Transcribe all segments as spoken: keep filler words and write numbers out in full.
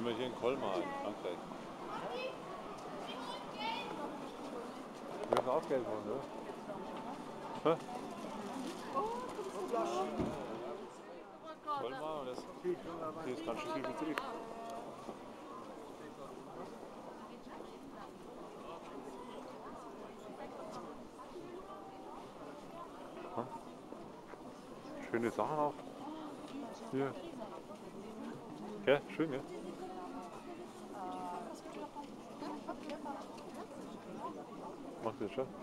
wir hier in Colmar in Frankreich. Wir müssen auch Geld holen, ne? Hä? Colmar und das hier ist ganz schön viel Betrieb. Schöne Sachen auch. Hier. Ja, schön, ja. Macht das schon?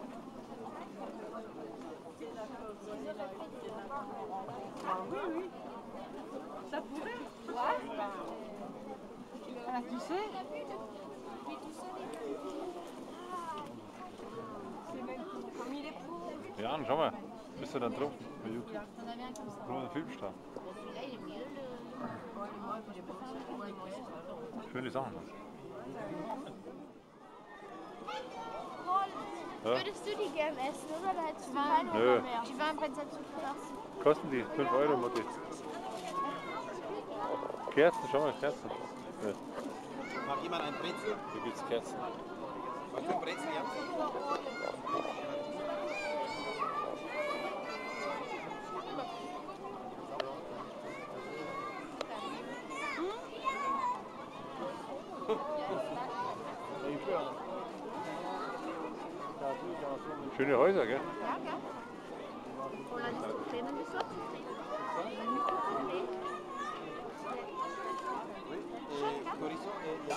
Oui, oui. Ça pourrait. Ah, tu sais? Comme il est pour. Ja, schau mal. Bist du dann drauf? Bei YouTube. Nur ein Filmstar. Schöne Sachen. Ja. Würdest du die gern essen, oder? Da hättest du keine Nö. Hunger mehr. Die waren bei Selbstverlassen. Kosten die? fünf Euro, Mutti. Kerzen, schau mal, Kerzen. Ja. Mag jemand ein Brezel? Hier gibt es Kerzen. Was für ein Brezel, ja? Schöne Häuser, gell? Ja, gell? Oder nicht so klein, dann bist du Chorizo, ja.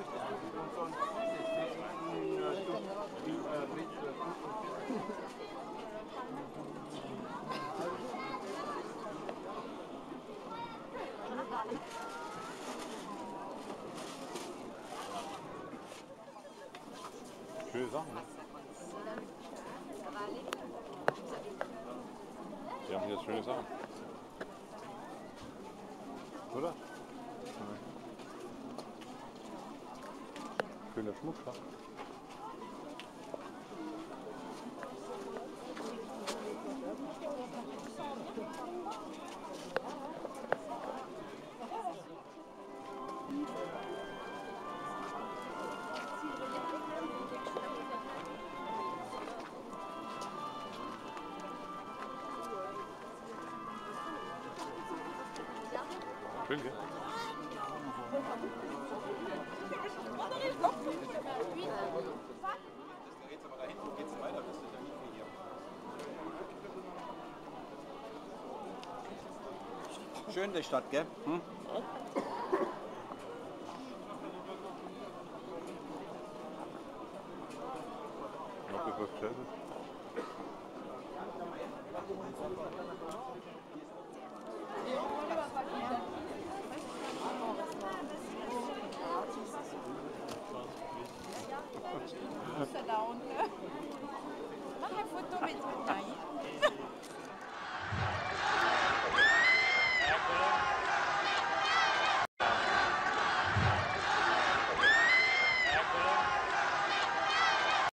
Schöne Sachen, ne? Die haben jetzt schöne Sachen. Oder? Ja. Schöner Schmuck, ja. Schön, gell? Jetzt aber da hinten geht's weiter, bis du dann hier. Schön die Stadt, gell? Hm? Noch etwas Gescheites. Ja.